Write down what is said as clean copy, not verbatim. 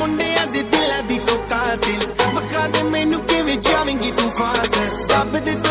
ਮੁੰਡਿਆਂ ਦੇ ਦਿਲਾਂ ਦੀ ਤੂੰ ਕਾਤਿਲ ਬਖਾ ਦੇ ਮੈਨੂੰ ਕਿਵੇਂ ਜਾਵੇਂਗੀ ਤੂੰ ਫਾਸਟ ਰੱਬ ਦੇ